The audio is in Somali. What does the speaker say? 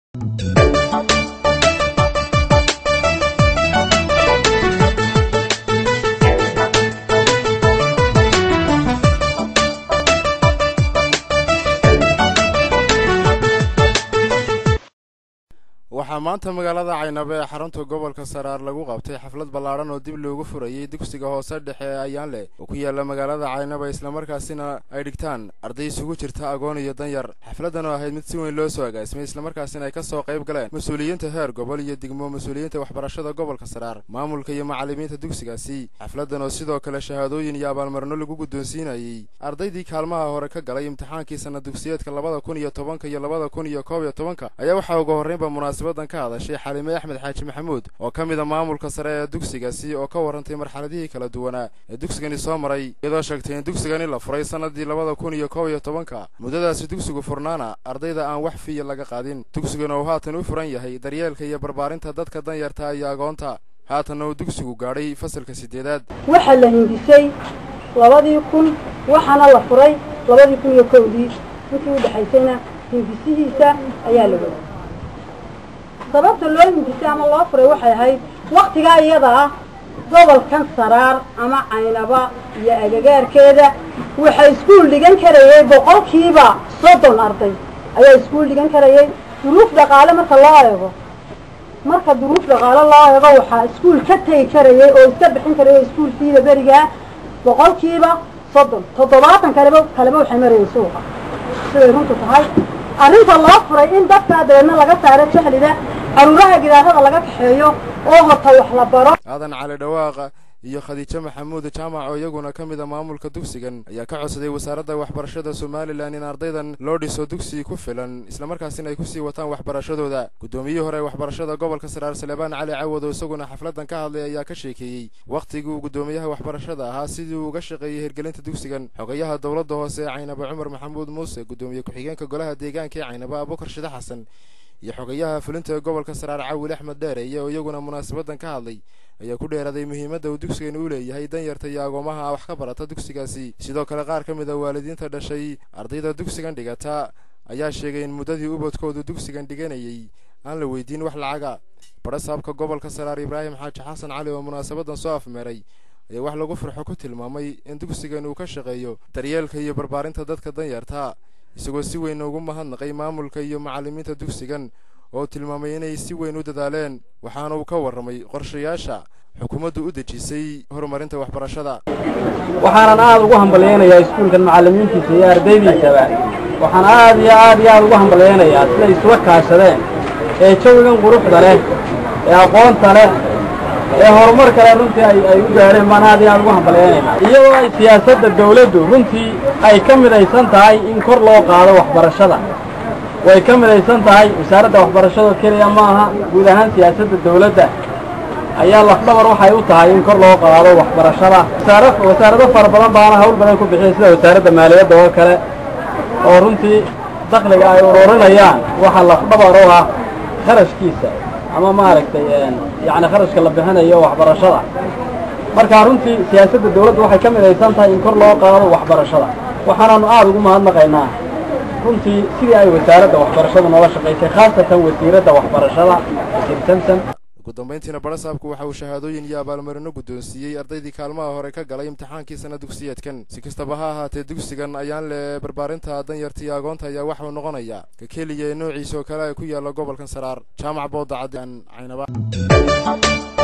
waxaa maanta magaalada Caynaba ee xarunta gobolka Saraar lagu qabtay xaflad ballaaran oo dib loogu furayay dugsiga hoose dhexe ee Ayaanle oo ku yaala magaalada Caynaba isla markaasina ay dhigtaan arday isugu jirta agoon iyo danyar. xafladan oo ahayd mid si weyn loo soo agaasimay isla markaasina ay ka soo qayb galeen mas'uuliyiinta heer gobol iyo degmo, mas'uuliyiinta waxbarashada gobolka Saraar, maamulka iyo macallimiinta dugsigaasi. xafladan oo sidoo kale shahaadooyin iyo abaalmarino lagu guddoonsiinayay ardaydii kaalmaha hore ka galay imtixaankii sanad dugsiyeedka 2010 iyo 2011 ayaa waxaa ugu horreynba munaasabad ka hadashay Xalime Axmed Xaaji Maxamuud oo kamid ah maamulka sare ee dugsigaasi oo ka warantay marxaladihii kala duwanaa ee dugsigani soo maray, iyadoo sheegtay in dugsigani la furay sanadii 2011 muddadaasi dugsigu furnaana ardayda aan wax fiiya laga qaadin. dugsiguna uu haatan u furan yahay daryeelka iyo barbaarinta dadka danyarta iyo agoonta. haatan uu dugsigu gaadhay fasalka 8aad. waxa la hindisay 2000 waxaana la furay 2001 intii u dhaxaysayna hindisihiisa ayaa la waday. sababta loo hindisay ama loo furay waxay ahayd waqtiga iyada ah gobolkan Saraar ama Caynaba iyo agagaarkeeda waxa iskuul dhigan karayay boqolkiiba 30 arday ayaa iskuul dhigan karayay. duruuf dhaqaale marka duruuf dhaqaale loo eego waxa iskuul ka tagi karayay oo iska bixin karayay iskuul fiida bariga boqolkiiba 30 70 kaleba waxay marayay suuqa. siday runtu tahay arrinta loo furay in dadka adeena laga saaro jahlida aruuraha gidaarada laga kaxeeyo oo hota wax la baro. aadan cali dhawaaqa iyo Khadiija Maxamuud Jaamac oo iyaguna kamid ah maamulka dugsigan ayaa ka codsaday wasaaradda waxbarashada Soomaaliland in ardaydan loo dhiso dugsi ku filan isla markaasina ay ku sii wataan waxbarashadooda. gudoomiyihii hore waxbarashada gobolka Saraar Salebaan Cali Cawad oo isaguna xafladan ka hadlay ayaa ka sheekeeyay waqtigii uu gudoomiyaha waxbarashada ahaa sidii uu uga shaqeeyay hirgelinta dugsigan. xogayaha dawladda hoose ee Caynaba Cumar Maxamuud Muuse, gudoomiye ku-xigeenka golaha deegaanka ee Caynaba Abubakar Shida Xasan iyo xogayaha fulinta gobolka Saraar Cawil Axmed Dheere iyo iyaguna munaasabadan ka hadlay ayaa ku dheeraday muhiimadda uu dugsigan u leeyahay danyarta iyo agoomaha wax ka barata dugsigaasi. sidoo kale qaar ka mid ah waalidiinta dhashay ardayda dugsigan dhigata ayaa sheegay in muddadii ubadkoodu dugsigan dhiganayay aan la weydiin wax lacaga. barasaabka gobolka Saraar Ibraahim Xaaji Xasan Cali oo munaasabadan soo afmeeray ayaa wax lagu farxo ku tilmaamay in dugsigan uu ka shaqeeyo daryeelka iyo barbaarinta dadka danyarta, isagoo si weyn ugu mahadnaqay maamulka iyo macallimiinta dugsigan oo tilmaamay inay si weyn u dadaaleen. waxaana uu ka warramay qorshayaasha xukuumaddu u dejisay horumarinta waxbarashada. waxaan aad ugu hambaleynayaa iskuulkan macallimiintiisa iyo ardaydiisaba. waxaan aad ugu hambaleynayaa siday isla kaashadeen ee jawigan quruxda leh ee aqoonta leh ee horumar kale runtii ay u gaareen baan aad ugu hambaleynaynaa. iyadoo ay siyaasadda dawladdu runtii ay ka midaysan tahay in kor loo qaado waxbarashada. way ka midaysan tahay wasaaradda waxbarashada kaliya maaha, guud ahaan siyaasadda dawladda ayaa lafdhabar waxay u tahay in kor loo qaado waxbarashada. wasaarado fara badan baana hawl badan ku bixiyay sida wasaaradda maaliyadda oo kale oo runtii dakhliga ay ururinayaan waxa lafdhabar u ah kharashkiisa ama maaragtay yacni kharashka la bixinayo waxbarashada. marka runtii siyaasadda dawladda waxay ka midaysan tahay in kor loo qaado waxbarashada. waxaanaanu aad ugu mahadnaqaynaa runtii sidii ay wasaaradda waxbarashada noola shaqaysay, khaasatan wasiiradda waxbarashada wasiir Samson. ugu dambeyntiina barasaabku waxa uu shahaadooyin iyo abaalmarino guddoonsiiyey ardaydii kaalmaha hore ka galay imtixaankii sanad dugsiyeedkan. si kastaba ha ahaatee dugsigan Ayaanle barbaarinta danyarta iyo agoonta ayaa waxa uu noqonayaa ka keliya noociisa oo kale ay ku yaalla gobolkan Saraar. jaamac Boodacad Caynaba.